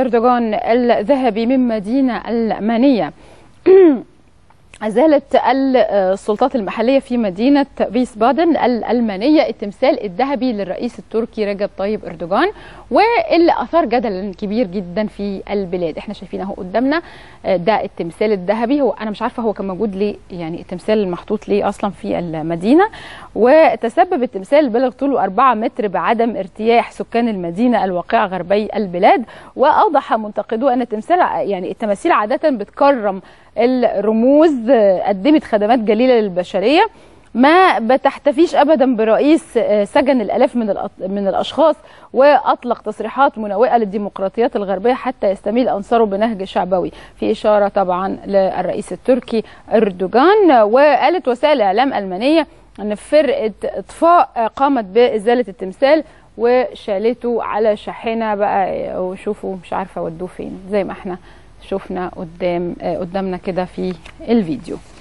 أردوغان الذهبي من مدينة ألمانية. أزالت السلطات المحلية في مدينة فيسبادن الألمانية التمثال الذهبي للرئيس التركي رجب طيب أردوغان، واللي أثار جدلا كبير جدا في البلاد. احنا شايفين اهو قدامنا ده التمثال الذهبي. هو أنا مش عارفة هو كان موجود ليه، يعني التمثال المحطوط ليه أصلا في المدينة. وتسبب التمثال بلغ طوله 4 متر بعدم ارتياح سكان المدينة الواقعة غربي البلاد. وأوضح منتقدو أن التماثيل عادة بتكرم الرموز قدمت خدمات جليلة للبشرية، ما بتحتفيش أبدا برئيس سجن الآلاف من الأشخاص وأطلق تصريحات مناوئة للديمقراطيات الغربية حتى يستميل أنصاره بنهج شعبوي، في إشارة طبعا للرئيس التركي أردوغان. وقالت وسائل الإعلام الألمانية أن فرقة إطفاء قامت بإزالة التمثال وشالته على شاحنة بقى، وشوفوا مش عارفة ودوه فين زي ما احنا شفنا قدامنا كده في الفيديو.